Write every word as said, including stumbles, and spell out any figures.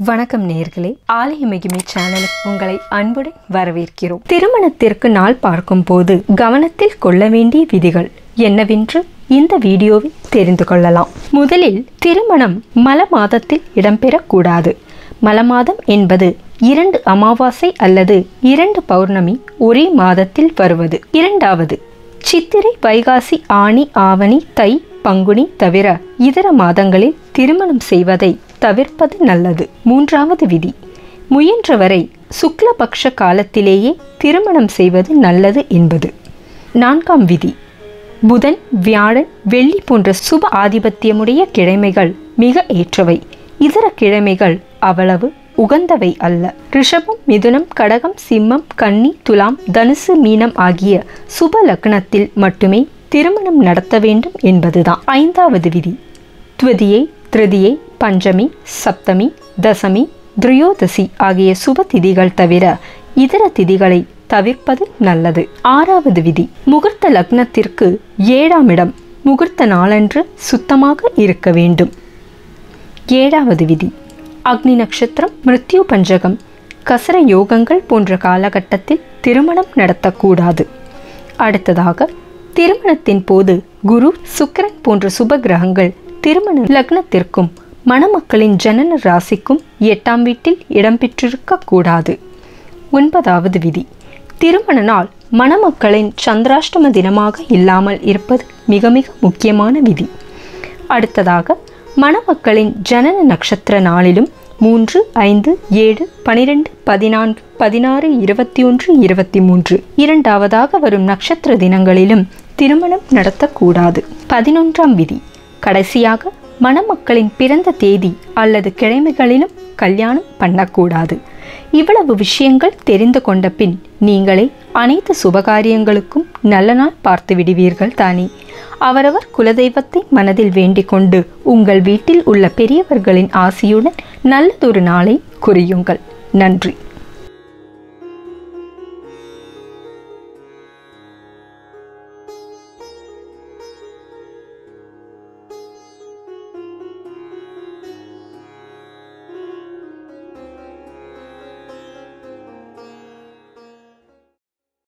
வணக்கம் நேயர்களே, ஆலய மகிமை சேனலுக்கு உங்களை அன்புடன் வரவேற்கிறோம். திருமணத்திற்கு நாள் பார்க்கும் போது கவனத்தில் கொள்ள வேண்டிய விதிகள் என்னவென்று இந்த வீடியோவில் தெரிந்து கொள்ளலாம். முதலில் திருமணம் மல மாதத்தில் இடம்பெறக்கூடாது. மல மாதம் என்பது இரண்டு அமாவாசை அல்லது இரண்டு பௌர்ணமி ஒரே மாதத்தில் வருவது. இரண்டாவது, சித்திரை, வைகாசி, ஆனி, ஆவணி, தை, பங்குனி தவிர இதர மாதங்களில் திருமணம் செய்வதை தவிர்ப்பது நல்லது. மூன்றாவது விதி, முயன்றவரை சுக்லபக்ஷ காலத்திலேயே திருமணம் செய்வது நல்லது என்பது. நான்காம் விதி, புதன், வியாழன், வெள்ளி போன்ற சுப ஆதிபத்தியமுடைய கிழமைகள் மிக ஏற்றவை. இதர கிழமைகள் அவ்வளவு உகந்தவை அல்ல. ரிஷபம், மிதுனம், கடகம், சிம்மம், கன்னி, துலாம், தனுசு, மீனம் ஆகிய சுப லக்னத்தில் மட்டுமே திருமணம் நடத்த வேண்டும் என்பதுதான். ஐந்தாவது விதி, துவதியை, திருதியை, பஞ்சமி, சப்தமி, தசமி, திரியோதசி ஆகிய சுப திதிகள் தவிர இதர திதிகளை தவிர்ப்பது நல்லது. ஆறாவது விதி, முகூர்த்த லக்னத்திற்கு ஏழாம் இடம் முகூர்த்த நாளன்று சுத்தமாக இருக்க வேண்டும். ஏழாவது விதி, அக்னி நட்சத்திரம், மிருத்யு பஞ்சகம், கசர யோகங்கள் போன்ற காலகட்டத்தில் திருமணம் நடத்தக்கூடாது. அடுத்ததாக, திருமணத்தின் போது குரு, சுக்கிரன் போன்ற சுப கிரகங்கள் திருமண லக்னத்திற்கும் மணமக்களின் ஜனன ராசிக்கும் எட்டாம் வீட்டில் இடம்பெற்றிருக்க கூடாது. ஒன்பதாவது விதி, திருமண நாள் மணமக்களின் சந்திராஷ்டம தினமாக இல்லாமல் இருப்பது மிக மிக முக்கியமான விதி. அடுத்ததாக, மணமக்களின் ஜனன நட்சத்திர நாளிலும் மூன்று, ஐந்து, ஏழு, பனிரெண்டு, பதினான்கு, பதினாறு, இருபத்தி ஒன்று, இருபத்தி மூன்று இரண்டாவதாக வரும் நட்சத்திர தினங்களிலும் திருமணம் நடத்தக்கூடாது. பதினொன்றாம் விதி, கடைசியாக மணமக்களின் பிறந்த தேதி அல்லது கிழமைகளிலும் கல்யாணம் பண்ணக்கூடாது. இவ்வளவு விஷயங்கள் தெரிந்து கொண்ட பின் நீங்களே அனைத்து சுபகாரியங்களுக்கும் நல்ல நாள் பார்த்து விடுவீர்கள் தானே. அவரவர் குலதெய்வத்தை மனதில் வேண்டிக் கொண்டு உங்கள் வீட்டில் உள்ள பெரியவர்களின் ஆசியுடன் நல்லதொரு நாளை குறியுங்கள். நன்றி.